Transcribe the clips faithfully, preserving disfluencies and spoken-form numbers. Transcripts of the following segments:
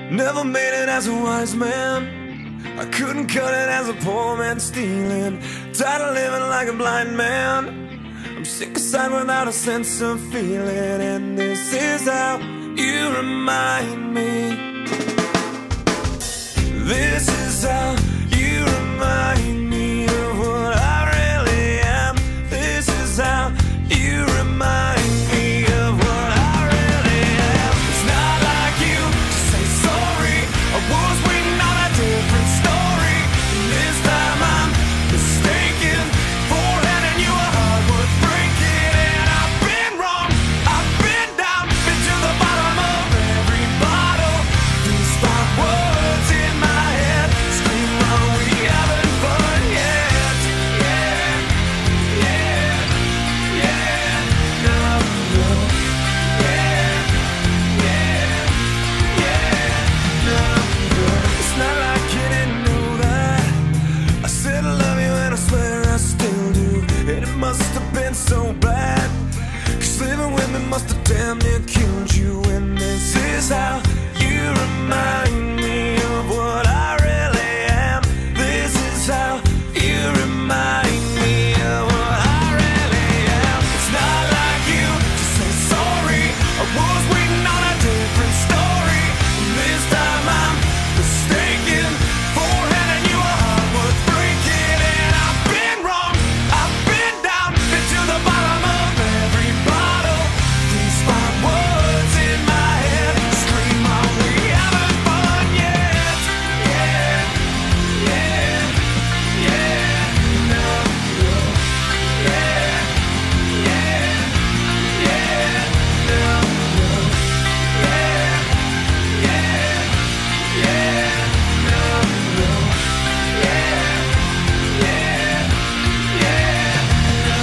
Never made it as a wise man. I couldn't cut it as a poor man stealing. Tired of living like a blind man. I'm sick aside without a sense of feeling. And this is how you remind me. This is how you remind me of what I really am. This is how you remind me of what I really am. It's not like you to say sorry. I was waiting on a different story. And this time I'm mistaken for handing you a heart worth breaking. And I've been wrong, I've been down, been to the bottom of every bottle. These five words in my head scream, are we having fun yet? Yeah, yeah, yeah, no, no. Yeah, yeah, yeah, no, no. It's not like you didn't know that I said I love you and I swear I still do. And it must have been so bad, 'cause living with me must have damn near killed you. And this is how you remind me of what I really am. This is how you remind me of what I really am. It's not like you to say sorry. I was waiting on a different story. And this time I'm mistaken for handing you a heart worth breaking. And I've been wrong, I've been down, been to the bottom of every bottle. These five words in my head scream, are we having fun yet? Yeah, yeah, yeah, no, no. Yeah, yeah, yeah, no, no. Yeah, yeah, yeah, no, no. Yeah, yeah, yeah, no,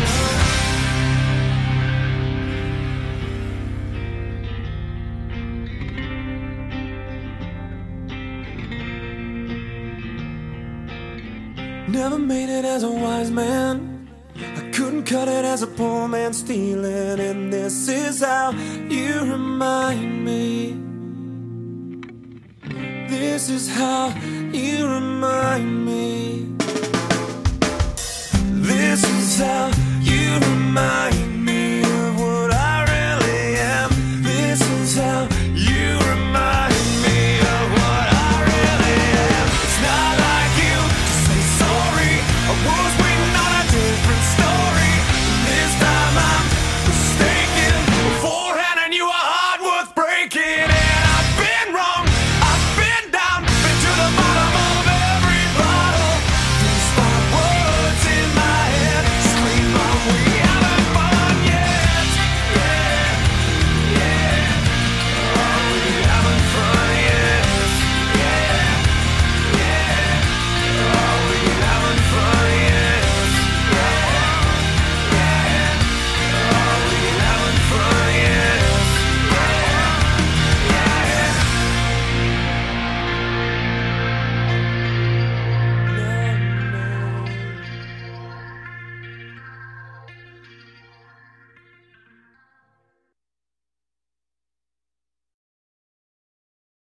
no. Never made it as a wise man. I couldn't cut it as a poor man stealing. And this is how you remind me. This is how you remind me. This is how you remind me.